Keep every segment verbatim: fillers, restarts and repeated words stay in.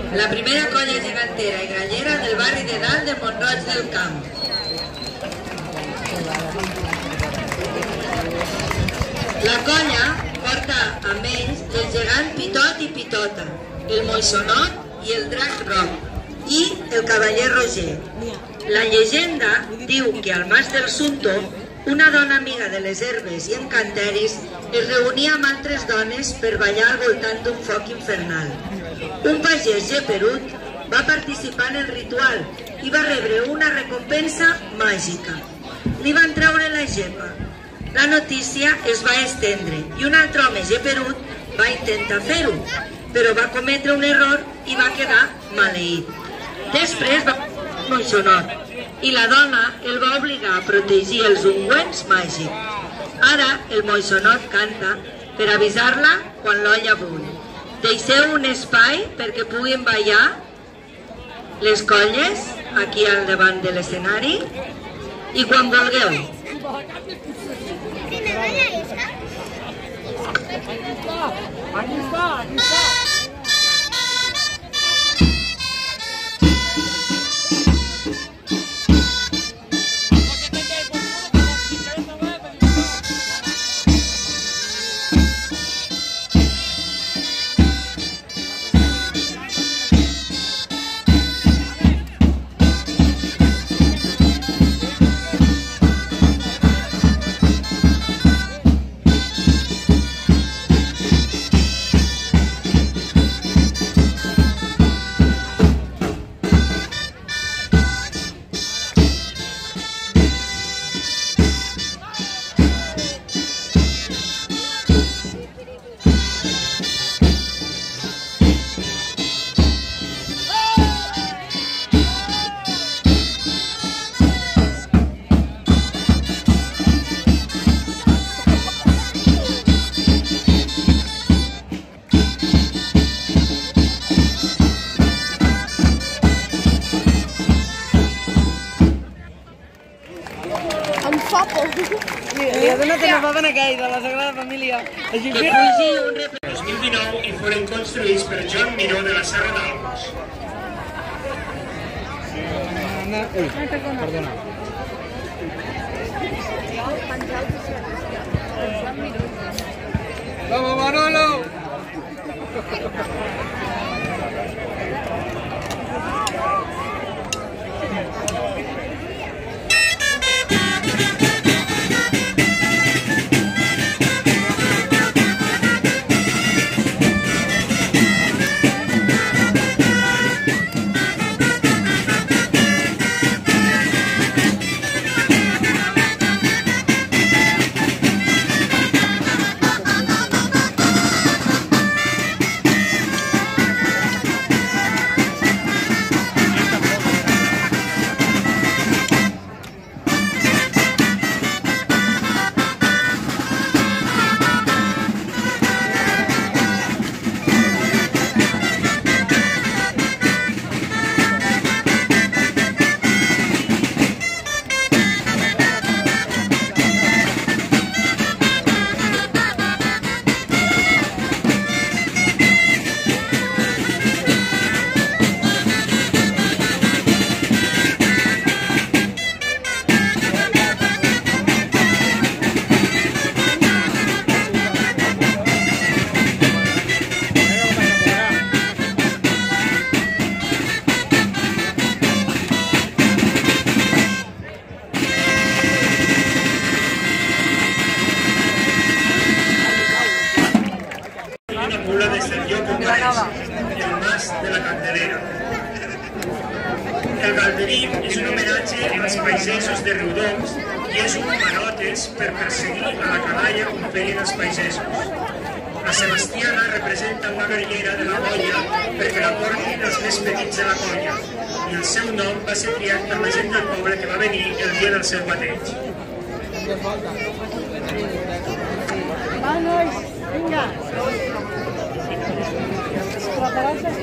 la primera colla gegantera i grallera del barri de Dalt de Mont-roig del Camp. La colla porta amb ells el gegant Pitot i Pitota, el Moixonot i el Drac Roc i el cavaller Roger. La llegenda diu que al Mas del Sunto una dona amiga de les herbes i encanteris es reunia amb altres dones per ballar al voltant d'un foc infernal. Un pagès geperut va participar en el ritual i va rebre una recompensa màgica. Li van treure la gepa. La notícia es va estendre i un altre home geperut va intentar fer-ho, però va cometre un error i va quedar maleït. Després va Moixonot i la dona el va obligar a protegir els ungüents màgics. Ara el Moixonot canta per avisar-la quan l'olla bull. Deixeu un espai perquè puguin ballar les colles aquí al davant de l'escenari i quan vulgueu. Aquí està, aquí està. Li ha donat una papa en aquell de la Sagrada Família. dos mil dinou i foren construïts per Joan Miró de la Serra d'Albos. Perdona. ¡Vamos, Manolo! El Mas de la Candelera. El Galderín és un homenatge als pagesos de Riudoms i és un manotes per perseguir a la canalla com feien els pagesos. La Sebastiana representa una guerrillera de la colla perquè la portin els més petits de la colla i el seu nom va ser triat per la gent del poble que va venir el dia del seu bateig. Va, nois, vinga! Preparats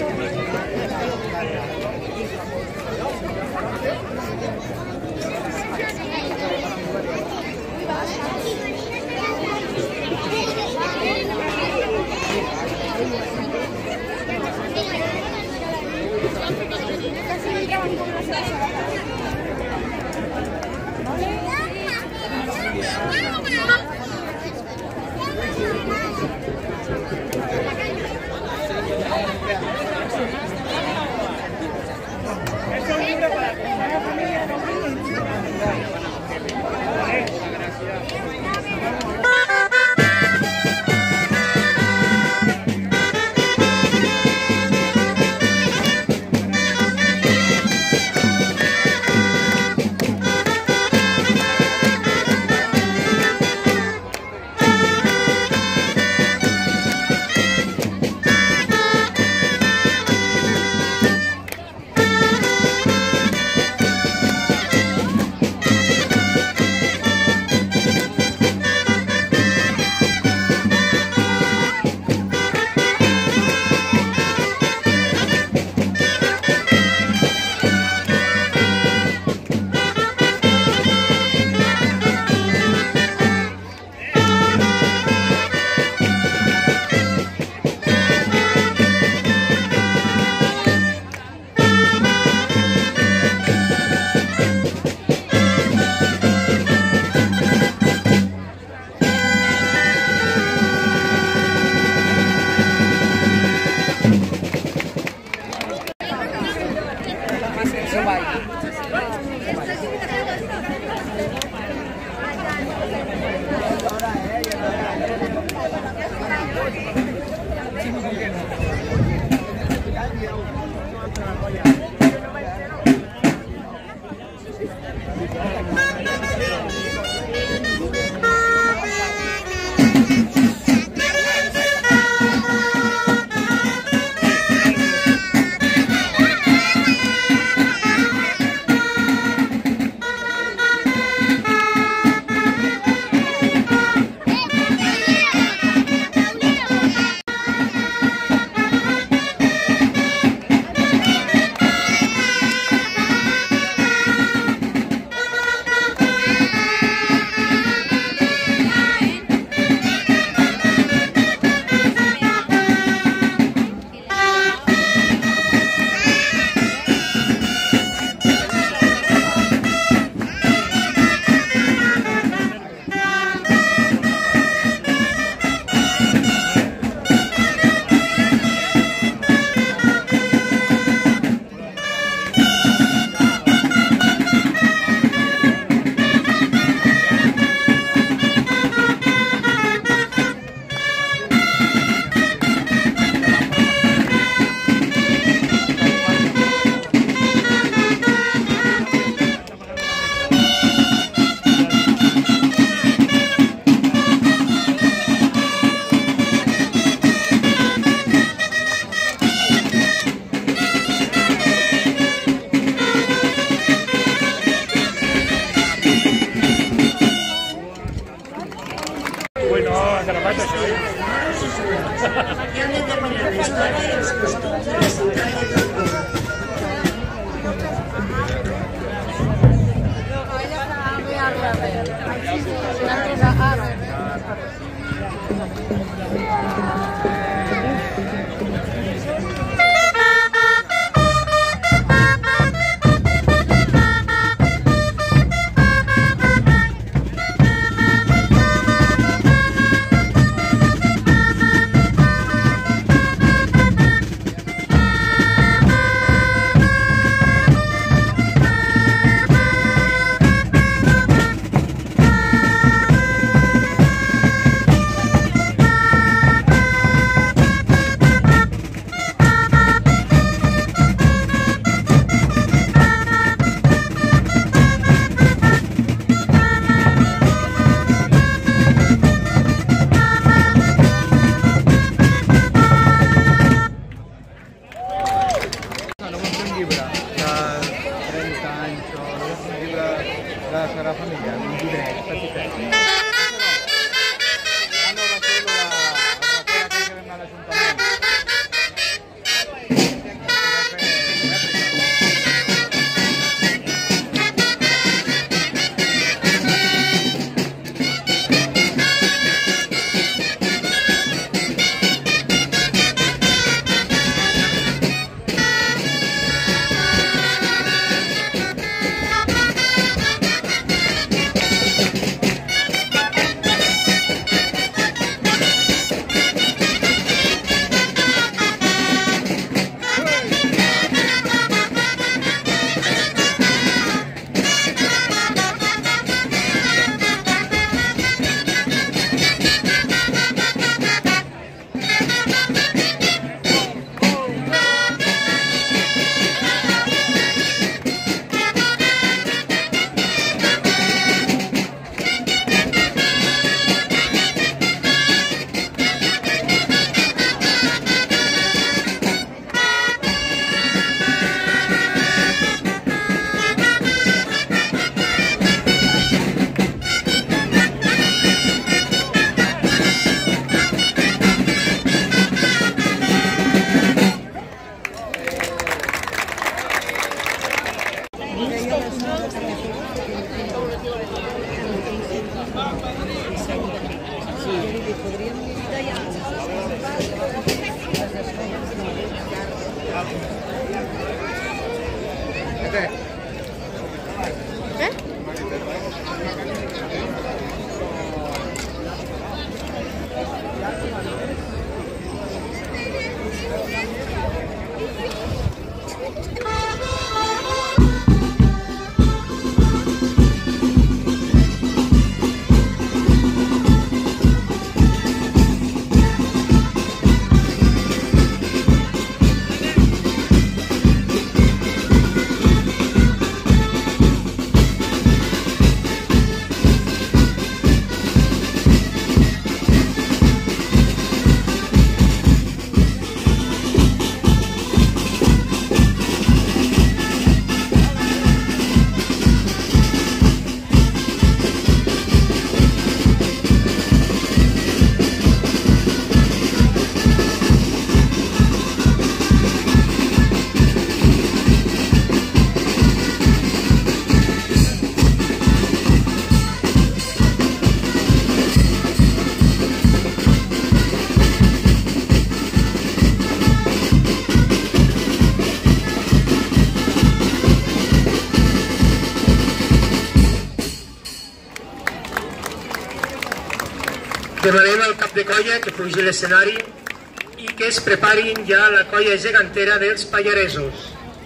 Demanem al cap de colla que pugi l'escenari i que es preparin ja la colla gegantera dels pallaresos.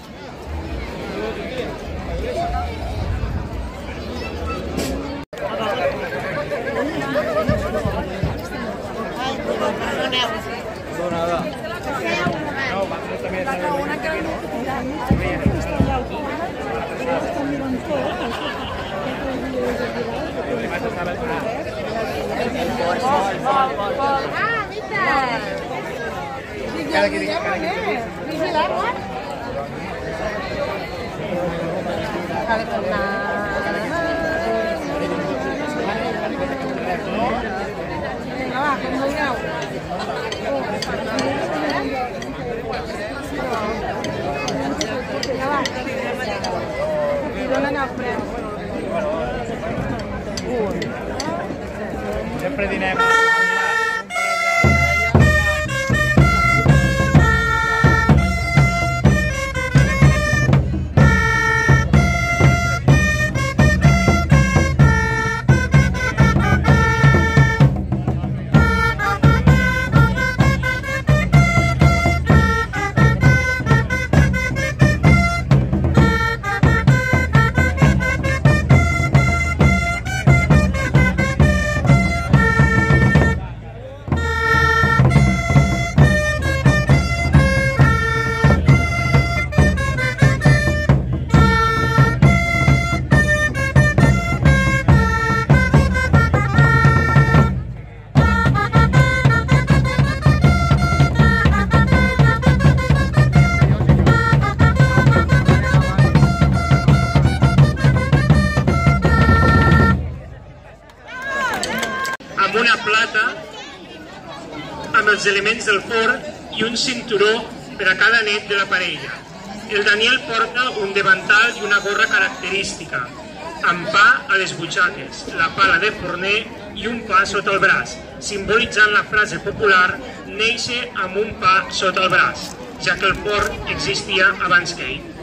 Ah, viste. Vigilamos. Venga, va, con cuidado. Venga, va. Sempre dinem. Amb una plata, amb els elements del forn i un cinturó per a cada net de la parella. El Daniel porta un davantal i una gorra característica, amb pa a les butxaques, la pala de forner i un pa sota el braç, simbolitzant la frase popular «néixer amb un pa sota el braç», ja que el forn existia abans que ell.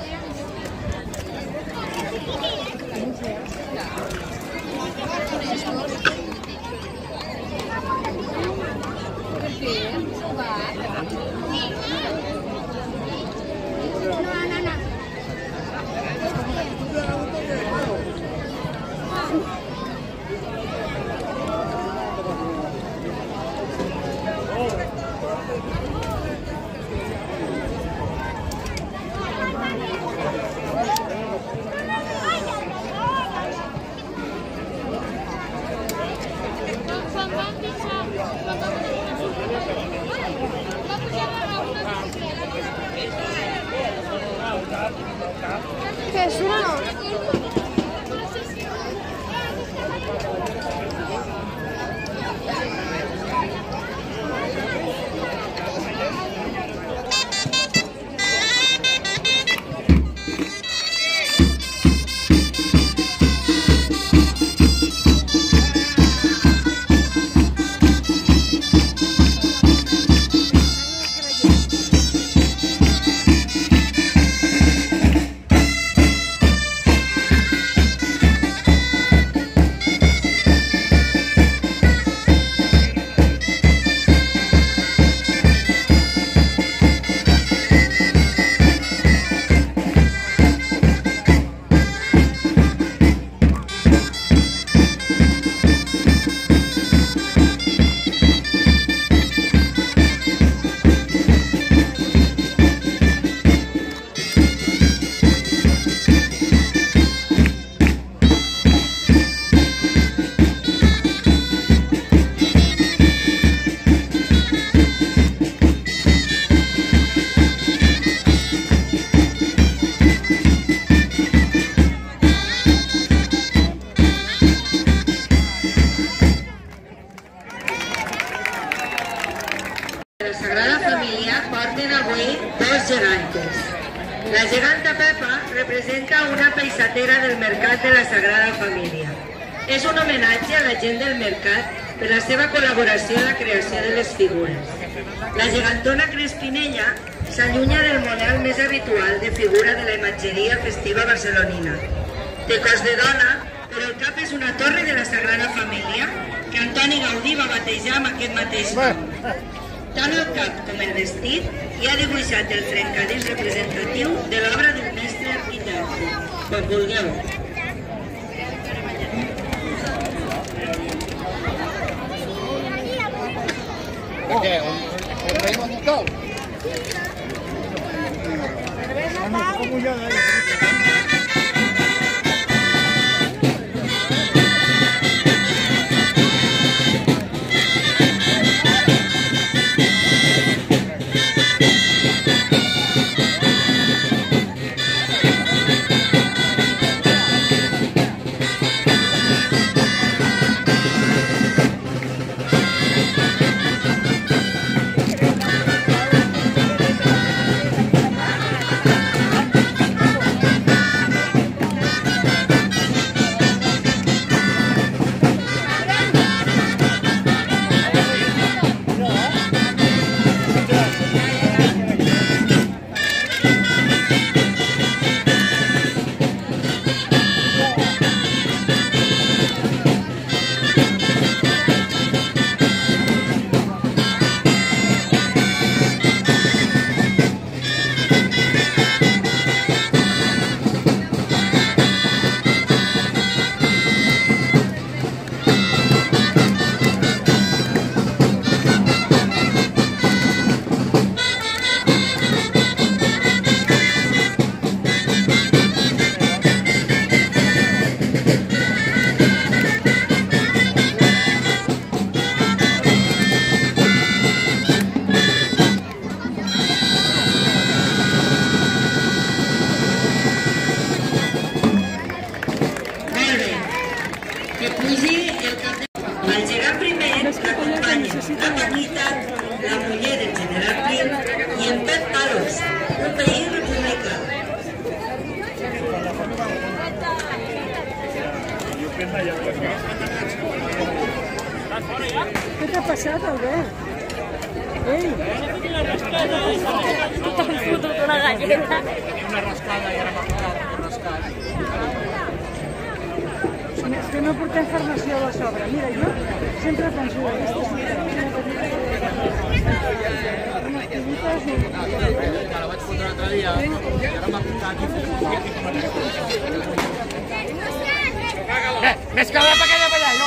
¿Qué es uno? La geganta Pepa representa una paisatera del mercat de la Sagrada Família. És un homenatge a la gent del mercat per la seva col·laboració en la creació de les figures. La gegantona Crespinella s'allunya del model més habitual de figura de la imatgeria festiva barcelonina. Té cos de dona, però el cap és una torre de la Sagrada Família que Antoni Gaudí va batejar amb aquest mateix nom. Tant el cap com el vestit hi ha dibuixat el trencadís representatiu de l'obra del mestre arquitecte. Quan vulgueu. Què? Un reino musical? Què t'ha passat, Albert? Ei! T'han fotut una galleta. Una rascada i ara m'ha ficat un rascat. És que no portem farmacia a la sobre. Mira, jo sempre penso d'aquestes unes tirites i... La vaig fotre l'altre dia i ara m'ha picat i més que la pequeña per allà, no!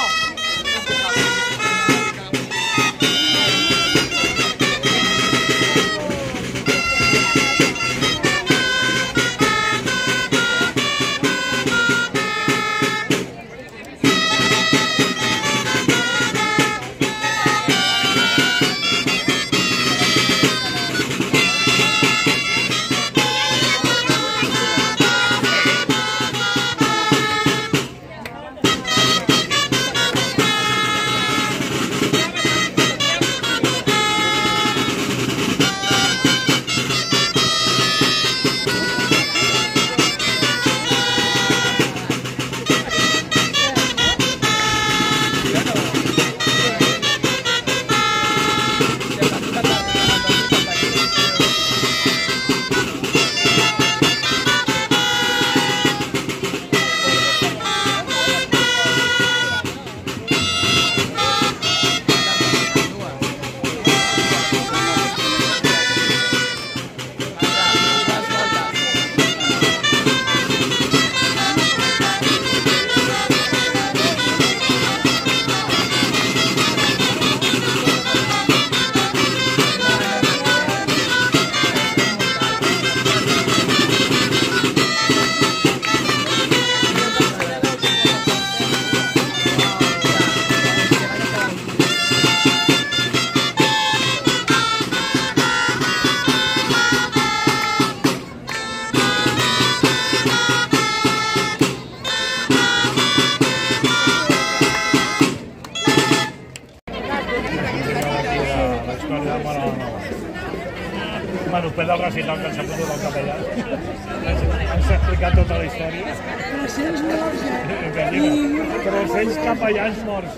després del recital que ens ha fotut el capellà, ens ha explicat tota la història. tres-cents morts, eh? tres-cents capellans morts.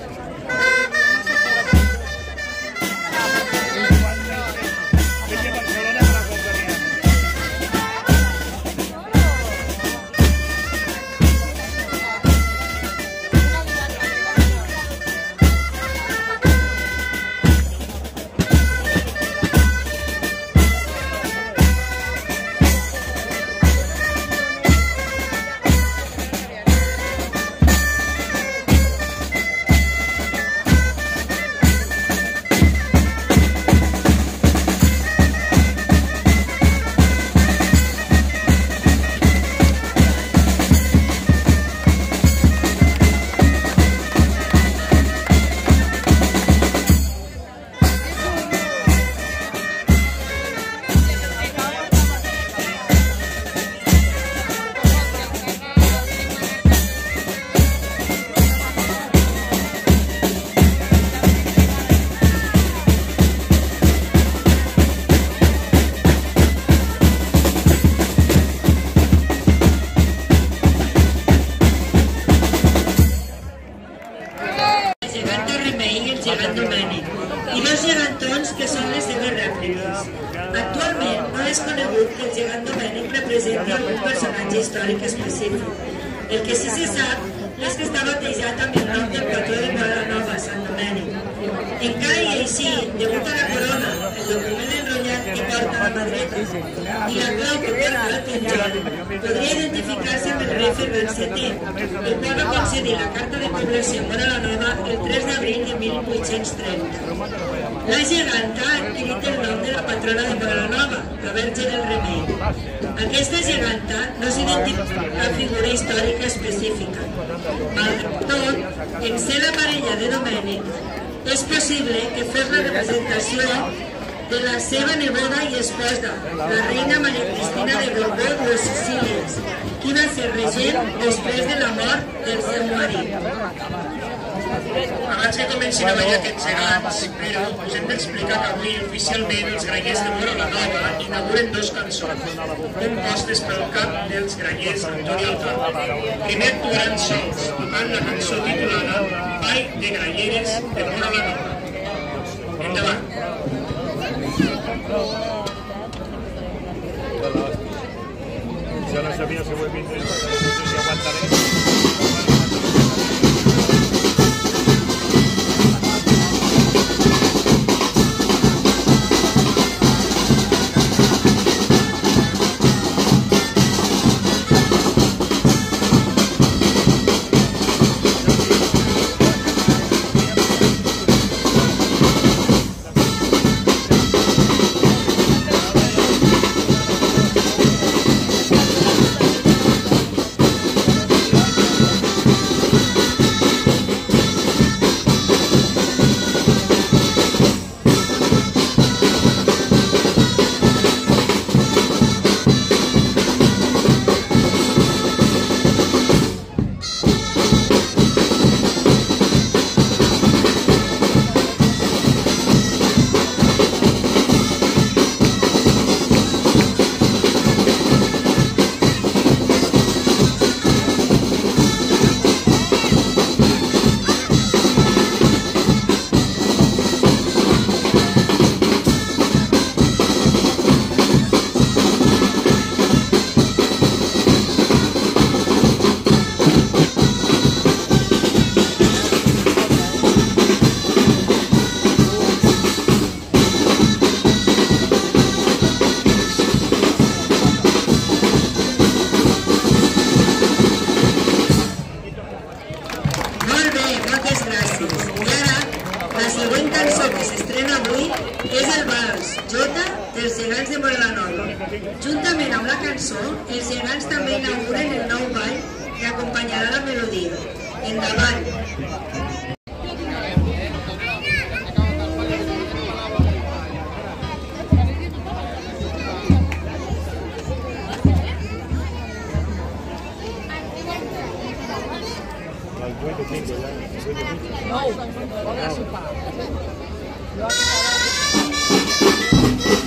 i dos gegantons que són les seves rèpliques. Actualment no és conegut que el gegant Domènec representi algun personatge històric específic. El que sí se sap és que està batejat amb el nom del patró de Vilanova, Sant Domènec. Encara i així, degut a la corona, el document enrotllat que porta a la mà dreta i la clau que porta a la penjant, podria identificar-se amb el rei Ferran setè, el qual va concedir la carta de població a Vilanova el tres d'abril de mil vuit-cents trenta. La geganta ha adquirit el nom de la patrona de Vilanova, la Verge del Remei. Aquesta geganta no s'identifica a figura històrica específica. Malgrat tot, en ser la parella de Domènec, és possible que fos la representació de la seva neboda i esposa, la reina Maria Cristina de Borbó de les Sicílies, qui va ser regent després de la mort del seu marit. Abans que comencin a ballar aquests gegants, però us hem d'explicar que avui oficialment els grallers de Vilanova inauguren dos cançons, compostes pel cap dels grallers Antoni Altà. Primer actuaran sols, tocant la cançó titulada Ball de Gralleres de Vilanova. Endavant. Jo no sabia si ho he vist, no sé si aguantaré. Juntament amb la cançó, els gegants també inauguren el nou ball que acompanyarà la melodia. Endavant! No,